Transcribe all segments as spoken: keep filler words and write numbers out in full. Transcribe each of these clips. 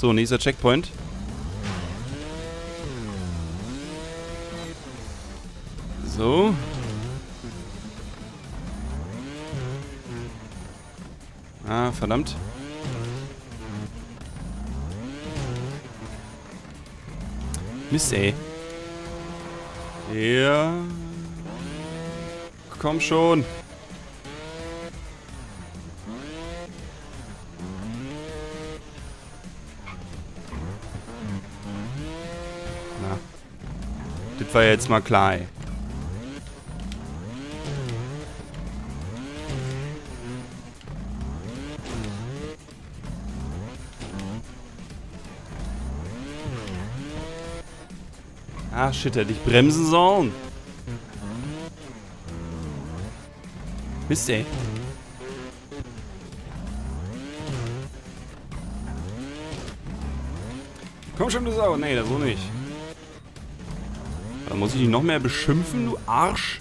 So, nächster Checkpoint. So. Ah, verdammt. Mist, ey. Ja. Komm schon. Na. Das war jetzt mal klar, ey. Ah, shit, hätte ich bremsen sollen. Mist, ey. Komm schon, du Sau. Nee, das so nicht. Dann muss ich dich noch mehr beschimpfen, du Arsch.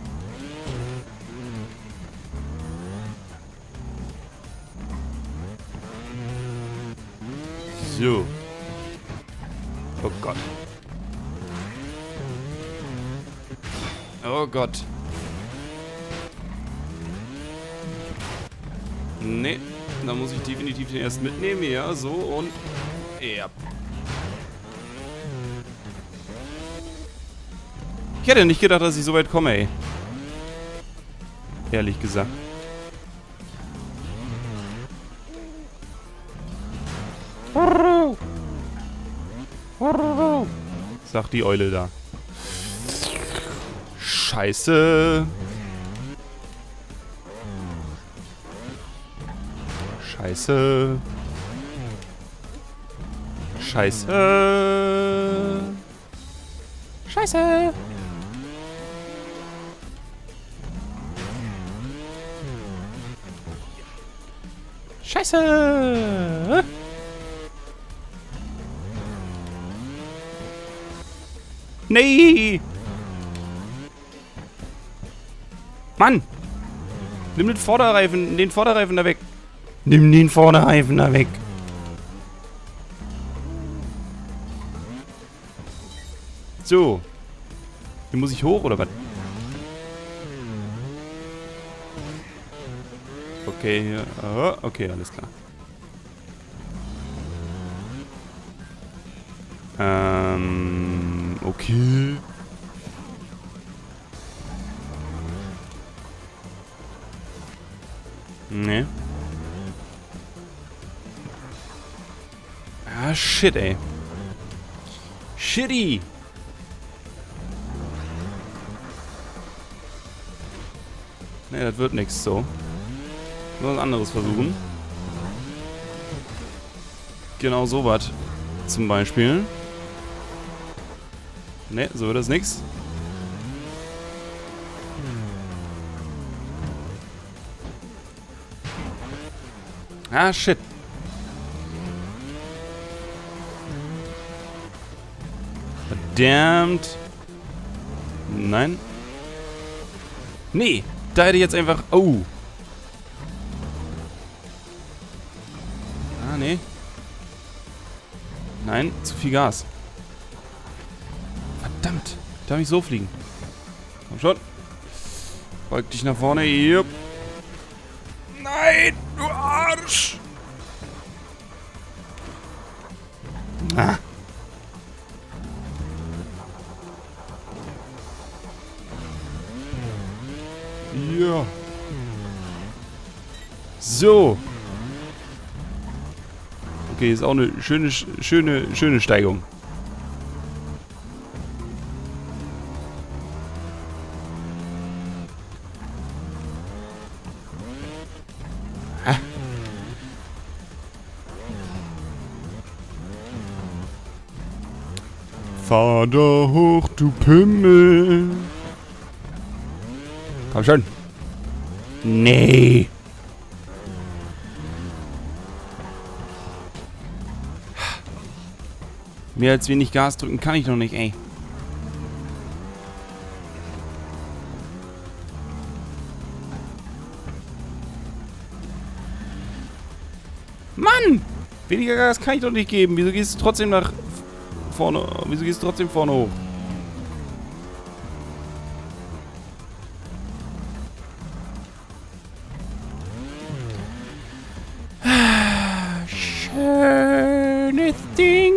So. Oh Gott. Oh Gott. Nee, da muss ich definitiv den erst mitnehmen. Ja, so und... Ja. Ich hätte nicht gedacht, dass ich so weit komme, ey. Ehrlich gesagt. Sagt die Eule da. Scheiße. Scheiße. Scheiße. Scheiße. Scheiße. Nee. Mann! Nimm den Vorderreifen, den Vorderreifen da weg. Nimm den Vorderreifen da weg. So. Hier muss ich hoch, oder was? Okay, hier. Oh, okay, alles klar. Ähm, okay. Nee. Ah, shit, ey. Shitty. Nee, das wird nichts so. Nur was anderes versuchen. Genau so was. Zum Beispiel. Ne, so wird das nix. Ah, shit. Verdammt. Nein. Nee, da hätte ich jetzt einfach... Oh. Ah, nee. Nein, zu viel Gas. Verdammt. Darf ich so fliegen? Komm schon. Beug dich nach vorne. Yep. Nein, du Arsch. Ah. Ja. So. Okay, ist auch eine schöne, schöne, schöne Steigung. Ah. Fahr da hoch, du Pimmel. Komm schon. Nee. Mehr als wenig Gas drücken kann ich noch nicht, ey. Mann! Weniger Gas kann ich doch nicht geben. Wieso gehst du trotzdem nach vorne? Wieso gehst du trotzdem vorne hoch? Schönes Ding.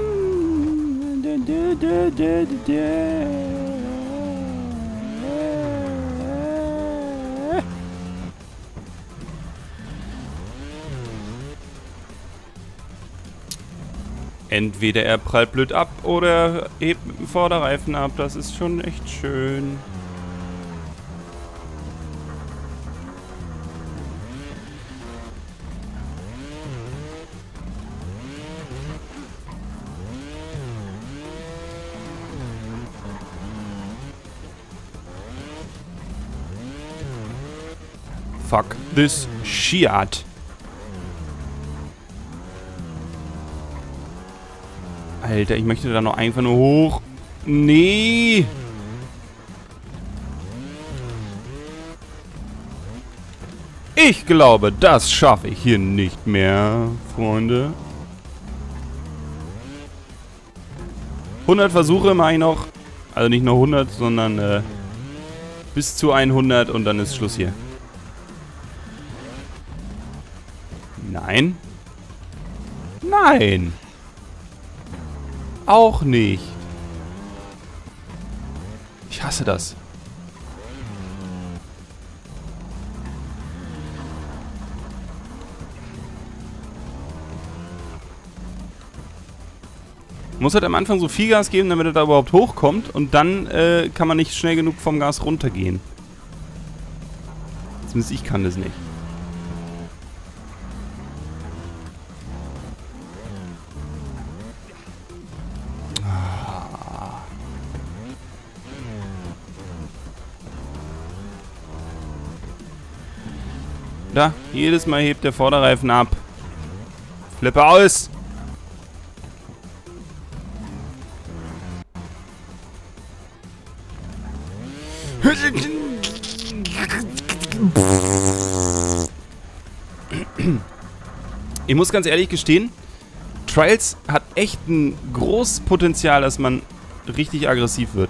Entweder er prallt blöd ab oder hebt mit dem Vorderreifen ab. Das ist schon echt schön. Fuck this shit. Alter, ich möchte da noch einfach nur hoch. Nee. Ich glaube, das schaffe ich hier nicht mehr, Freunde. hundert Versuche mache ich noch. Also nicht nur hundert, sondern äh, bis zu hundert und dann ist Schluss hier. Nein. Nein. Auch nicht. Ich hasse das. Muss halt am Anfang so viel Gas geben, damit er da überhaupt hochkommt. Und dann äh, kann man nicht schnell genug vom Gas runtergehen. Zumindest ich kann das nicht. Da, jedes Mal hebt der Vorderreifen ab. Flippe aus! Ich muss ganz ehrlich gestehen, Trials hat echt ein großes Potenzial, dass man richtig aggressiv wird.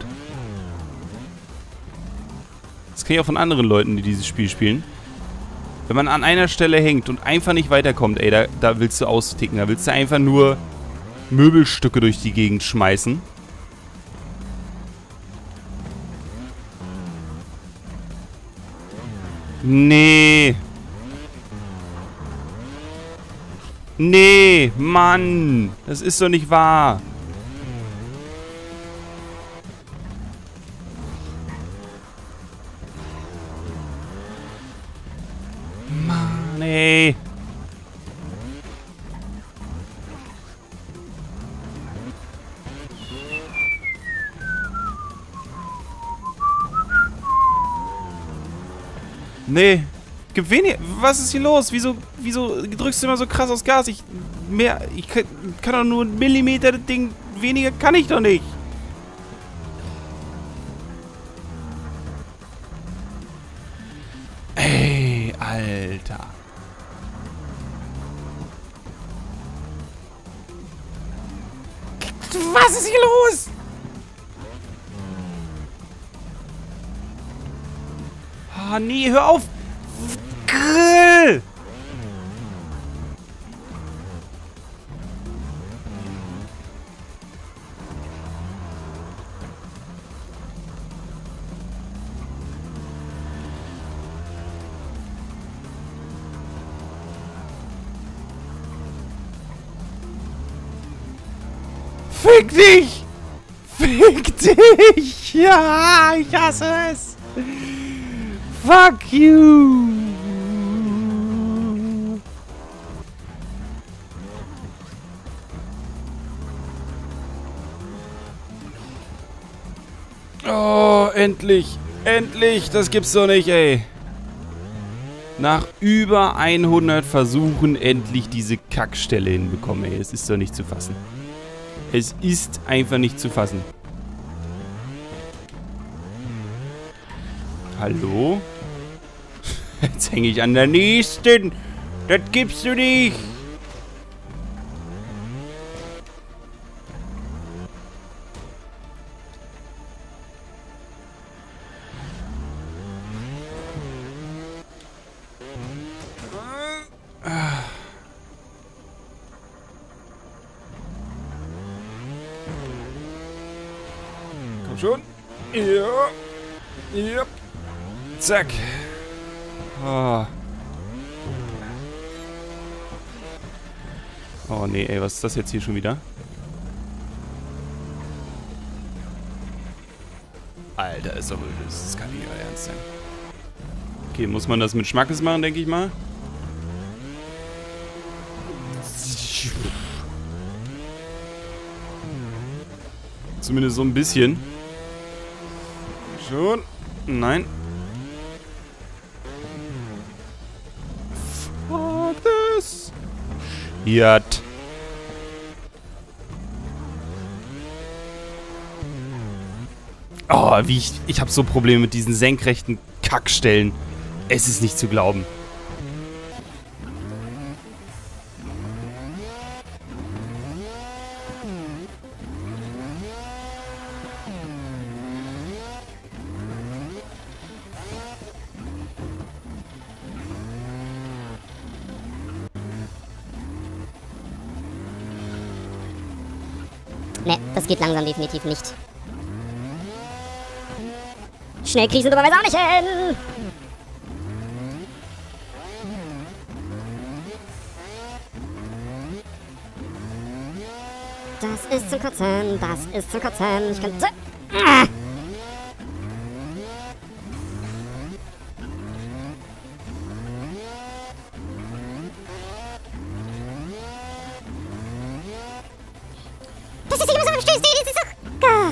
Das kenne ich auch von anderen Leuten, die dieses Spiel spielen. Wenn man an einer Stelle hängt und einfach nicht weiterkommt, ey, da, da willst du austicken. Da willst du einfach nur Möbelstücke durch die Gegend schmeißen. Nee. Nee, Mann. Das ist doch nicht wahr. Mann, ey. Nee. Gib weniger. Was ist hier los? Wieso, wieso drückst du immer so krass aufs Gas? Ich mehr. Ich kann, kann doch nur einen Millimeter das Ding. Weniger kann ich doch nicht. Ey, Alter. Was ist hier los? Ah, nee, hör auf. Grill! Fick dich! Fick dich! Ja, ich hasse es! Fuck you! Oh, endlich! Endlich! Das gibt's doch nicht, ey! Nach über hundert Versuchen endlich diese Kackstelle hinbekommen, ey. Es ist doch nicht zu fassen. Es ist einfach nicht zu fassen. Hallo? Jetzt hänge ich an der nächsten. Das gibst du nicht. Komm schon. Ja. Ja. Zack. Oh. Oh nee, ey, was ist das jetzt hier schon wieder? Alter, ist doch das, das kann nicht euer Ernst sein. Okay, muss man das mit Schmackes machen, denke ich mal. Zumindest so ein bisschen. Schon. Nein. Fuck this. Shit. Oh, wie ich... Ich habe so Probleme mit diesen senkrechten Kackstellen. Es ist nicht zu glauben. Ne, das geht langsam definitiv nicht. Schnell kriegst du dummerweise auch nicht hin! Das ist zum Kotzen, das ist zum Kotzen. Ich könnte... Ah! Das ist immer so am Stößen, das ist doch... Ah.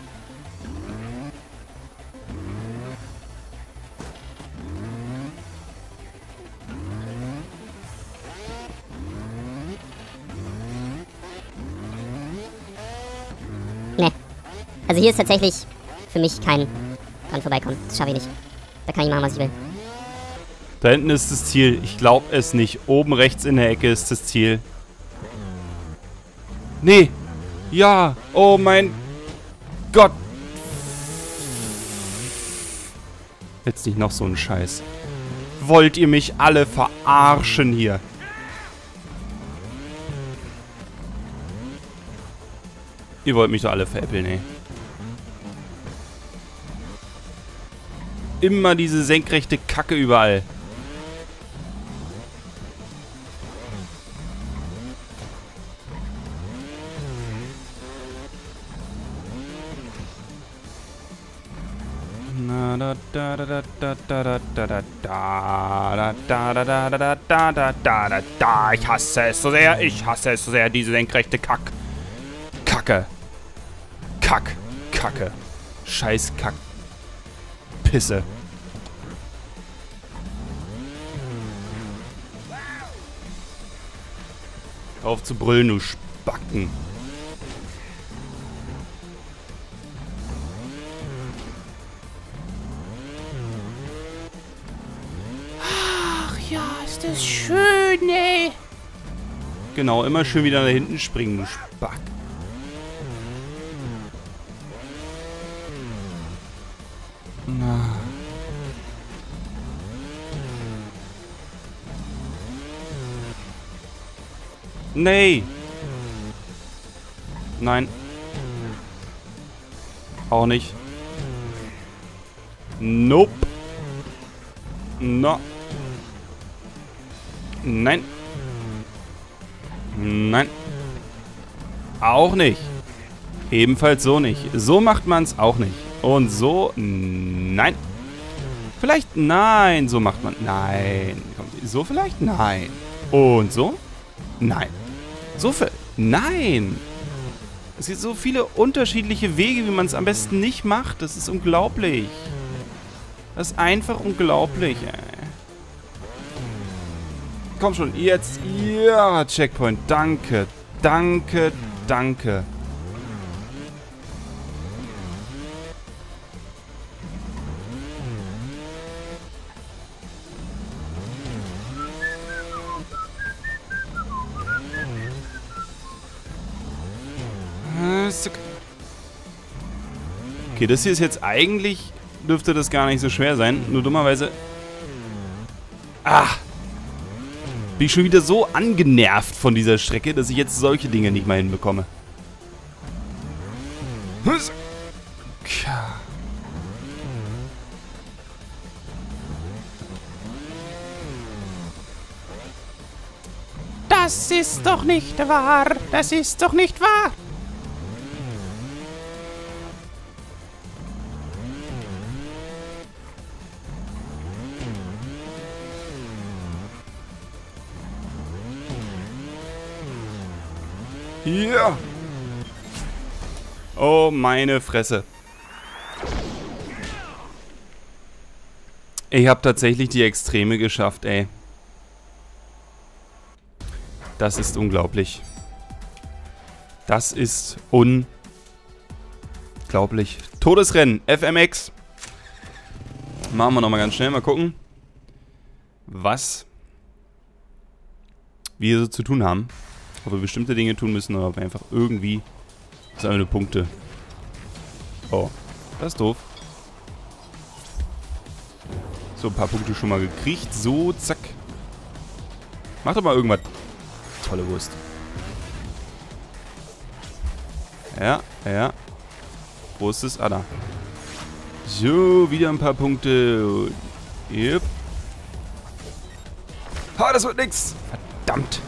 Ne. Also hier ist tatsächlich für mich kein dran vorbeikommen. Das schaffe ich nicht. Da kann ich machen, was ich will. Da hinten ist das Ziel. Ich glaube es nicht. Oben rechts in der Ecke ist das Ziel. Nee. Ja. Oh mein Gott. Jetzt nicht noch so ein Scheiß. Wollt ihr mich alle verarschen hier? Ihr wollt mich doch alle veräppeln, ey. Immer diese senkrechte Kacke überall. Na da da da da da da da da da da da da da da da da da da. Ich hasse es so sehr, ich hasse es so sehr, diese senkrechte Kack. Kacke. Kack. Kacke. Scheiß Kack. Pisse. Hör auf zu brüllen, du Spacken. Ach ja, ist das schön, ey. Genau, immer schön wieder nach hinten springen, du Spack. Na. Nee. Nein. Auch nicht. Nope. No. Nein. Nein. Auch nicht. Ebenfalls so nicht. So macht man es auch nicht. Und so, nein. Vielleicht, nein. So macht man, nein. So vielleicht, nein. Und so, nein. So viel, nein. Es gibt so viele unterschiedliche Wege, wie man es am besten nicht macht. Das ist unglaublich. Das ist einfach unglaublich, ey. Komm schon, jetzt. Ja, Checkpoint. Danke, danke, danke. Okay, das hier ist jetzt eigentlich... Dürfte das gar nicht so schwer sein. Nur dummerweise... Ah! Bin ich schon wieder so angenervt von dieser Strecke, dass ich jetzt solche Dinge nicht mal hinbekomme. Das ist doch nicht wahr. Das ist doch nicht wahr. Ja. Oh, meine Fresse. Ich habe tatsächlich die Extreme geschafft, ey. Das ist unglaublich. Das ist unglaublich. Todesrennen, F M X. Machen wir nochmal ganz schnell, mal gucken, was wir so zu tun haben. Ob wir bestimmte Dinge tun müssen oder ob wir einfach irgendwie seine Punkte. Oh, das ist doof. So, ein paar Punkte schon mal gekriegt. So, zack. Mach doch mal irgendwas. Tolle Wurst. Ja, ja. Wo ist es? Ah, da. So, wieder ein paar Punkte. Yep. Ha, das wird nix. Verdammt.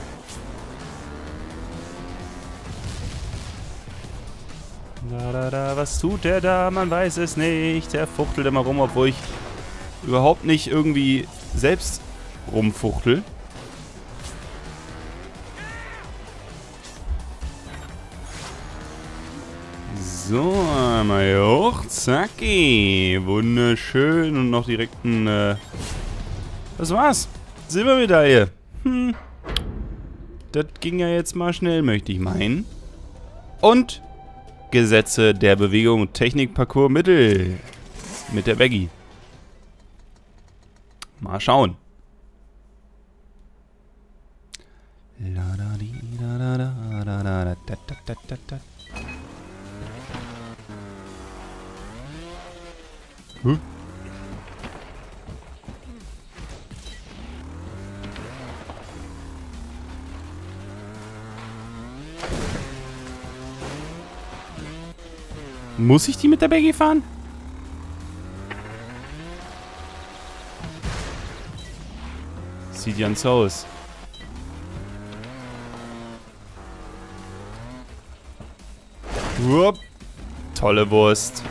Da, da, da, was tut der da? Man weiß es nicht. Der fuchtelt immer rum, obwohl ich überhaupt nicht irgendwie selbst rumfuchtel. So, einmal hier hoch. Zacki. Wunderschön. Und noch direkt ein, äh das war's. Silbermedaille. Hm. Das ging ja jetzt mal schnell, möchte ich meinen. Und Gesetze der Bewegung und Technik Parcours Mittel. Mit der Baggy. Mal schauen. Hm? Muss ich die mit der Baggy fahren? Sieht ja so aus. Wupp. Tolle Wurst.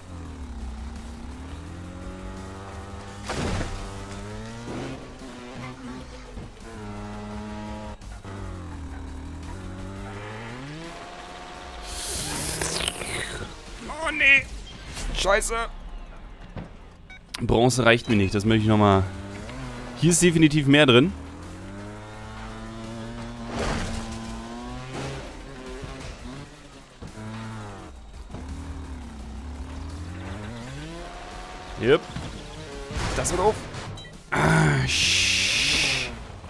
Oh nee. Scheiße. Bronze reicht mir nicht. Das möchte ich nochmal. Hier ist definitiv mehr drin. Yep. Das wird auf. Ah, sch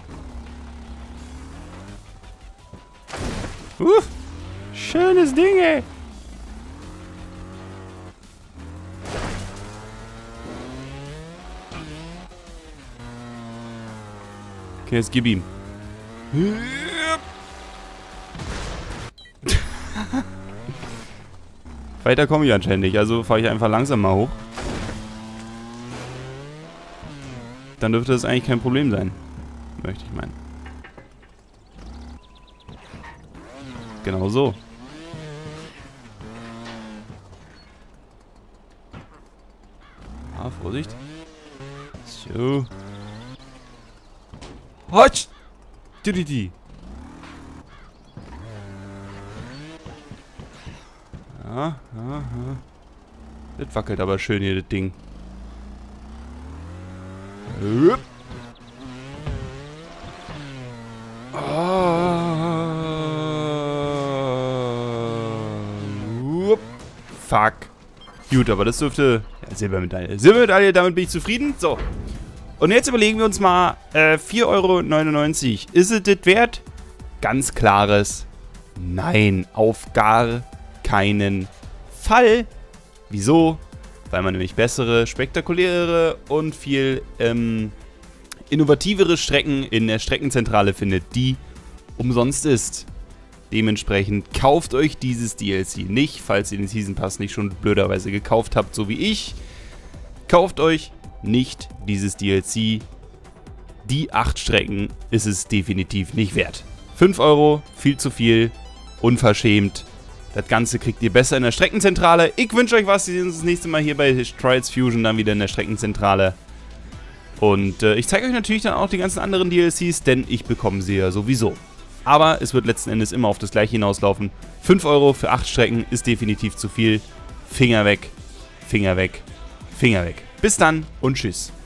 uh, schönes Ding, ey. Okay, jetzt gib ihm. Weiter komme ich anscheinend nicht, also fahre ich einfach langsam mal hoch. Dann dürfte das eigentlich kein Problem sein. Möchte ich meinen. Genau so. Ah, Vorsicht. So. Hotsch! Didi. Ja, ja, ja. Das wackelt aber schön hier, das Ding. Hup. Oh. Fuck. Gut, aber das dürfte... Ja, Silbermedaille. Silbermedaille, damit bin ich zufrieden. So. Und jetzt überlegen wir uns mal, äh, vier Euro neunundneunzig. Ist es das wert? Ganz klares Nein. Auf gar keinen Fall. Wieso? Weil man nämlich bessere, spektakulärere und viel ähm, innovativere Strecken in der Streckenzentrale findet, die umsonst ist. Dementsprechend kauft euch dieses D L C nicht, falls ihr den Season Pass nicht schon blöderweise gekauft habt, so wie ich. Kauft euch nicht dieses D L C. Die acht Strecken ist es definitiv nicht wert. fünf Euro, viel zu viel, unverschämt. Das Ganze kriegt ihr besser in der Streckenzentrale. Ich wünsche euch was. Wir sehen uns das nächste Mal hier bei Trials Fusion, dann wieder in der Streckenzentrale. Und äh, ich zeige euch natürlich dann auch die ganzen anderen D L Cs, denn ich bekomme sie ja sowieso. Aber es wird letzten Endes immer auf das gleiche hinauslaufen. fünf Euro für acht Strecken ist definitiv zu viel. Finger weg, Finger weg, Finger weg. Bis dann und tschüss.